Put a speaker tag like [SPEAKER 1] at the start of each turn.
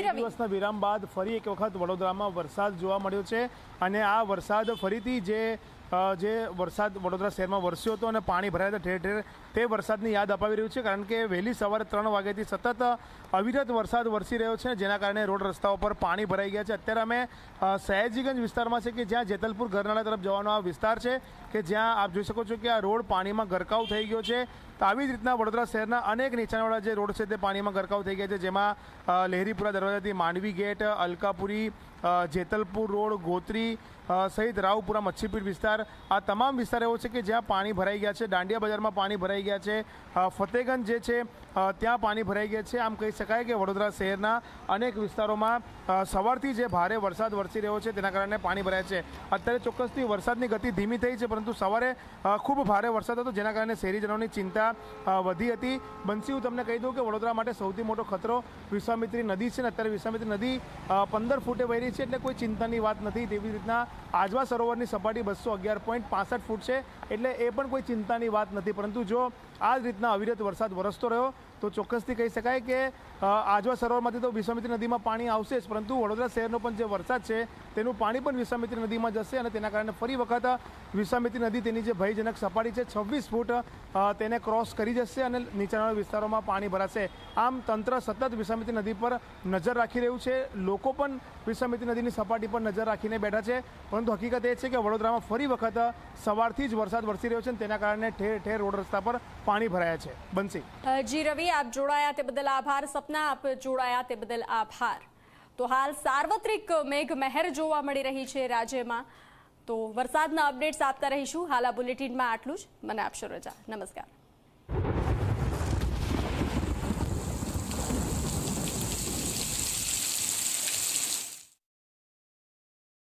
[SPEAKER 1] દિવસના વિરામ બાદ ફરી એક વખત વડોદરામાં વરસાદ જોવા મળ્યો છે અને આ વરસાદ ફરીથી જે વરસાદ વડોદરા શહેરમાં વરસ્યો હતો અને પાણી ભરાયા હતા ઠેર ઠેર, તે વરસાદની યાદ અપાવી રહ્યું છે. કારણ કે વહેલી સવારે 3 વાગ્યાથી સતત અવિરત વરસાદ વરસી રહ્યો છે, જેના કારણે રોડ રસ્તાઓ પર પાણી ભરાઈ ગયા છે. અત્યારે અમે સયાજીગંજ વિસ્તારમાં છે કે જ્યાં જેતલપુર ગરનાળા તરફ જવાનો આ વિસ્તાર છે કે જ્યાં આપ જોઈ શકો છો કે આ રોડ પાણીમાં ગરકાવ થઈ ગયો છે. તો આવી જ રીતના વડોદરા શહેરના અનેક નીચાણવાળા જે રોડ છે તે પાણીમાં ગરકાવ થઈ ગયા છે, જેમાં લહેરીપુરા દરવાજાથી માંડવી ગેટ, અલકાપુરી, જેતલપુર રોડ, ગોત્રી સહિત રાવપુરા મચ્છીપીર વિસ્તાર, આ તમામ વિસ્તાર એવો છે કે જ્યાં પાણી ભરાઈ ગયા છે. દાંડિયા બજારમાં પાણી ભરાઈ ગયા છે, ફતેગંજ જે છે ત્યાં પાણી ભરાઈ ગયા છે. આમ કહી શકાય કે વડોદરા શહેરના અનેક વિસ્તારોમાં સવારથી જે ભારે વરસાદ વરસી રહ્યો છે તેના કારણે પાણી ભરાય છે. અત્યારે ચોક્કસથી વરસાદની ગતિ ધીમી થઈ છે, પરંતુ સવારે ખૂબ ભારે વરસાદ હતો, જેના કારણે શહેરીજનોની ચિંતા વધી હતી. બંસી, હું તમને કહી દઉં કે વડોદરા માટે સૌથી મોટો ખતરો વિશ્વામિત્રી નદી છે ને અત્યારે વિશ્વામિત્રી નદી 15 ફૂટે વહી છે, એટલે કોઈ ચિંતાની વાત નથી. તેવી રીતના આજવા સરોવરની સપાટી 211.65 ફૂટ છે, એટલે એ પણ કોઈ ચિંતાની વાત નથી. પરંતુ જો આ જ રીતના અવિરત વરસાદ વરસતો રહ્યો તો ચોક્કસથી કહી શકાય કે આજવા સરોવરમાંથી તો વિશ્વામિત્રી નદીમાં પાણી આવશે જ, પરંતુ વડોદરા શહેરનો પણ જે વરસાદ છે તેનું પાણી પણ વિશ્વામિત્રી નદીમાં જશે અને તેના કારણે ફરી વખત વિશ્વામિત્રી નદી તેની જે ભયજનક સપાટી છે 26 ફૂટ તેને ક્રોસ કરી જશે અને નીચાણવાળા વિસ્તારોમાં પાણી ભરાશે. આમ તંત્ર સતત વિશ્વામિત્રી નદી પર નજર રાખી રહ્યું છે. લોકો પણ વિશ્વામિત્રી નદીની સપાટી પર નજર રાખીને બેઠા છે, પરંતુ હકીકત એ છે કે વડોદરામાં ફરી વખત સવારથી જ વરસાદ વરસી રહ્યો છે અને તેના કારણે ઠેર ઠેર રોડ રસ્તા પર પાણી ભરાયા છે. બંસી.
[SPEAKER 2] જી રવિ, આપ જોડાયા તે બદલ આભાર. સપના, આપ જોડાયા તે બદલ આભાર. તો હાલ સાર્વત્રિક મેઘમહેર જોવા મળી રહી છે રાજ્યમાં, તો વરસાદના અપડેટ્સ આપતા રહીશું. હાલ આ બુલેટિનમાં આટલું જ. મને આપશો રજા. નમસ્કાર.